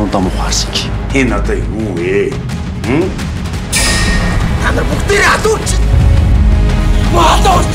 너무 화시키. 해나다 이후에, 응? 나는 목들이 안 놓지. 뭐 안 놓지.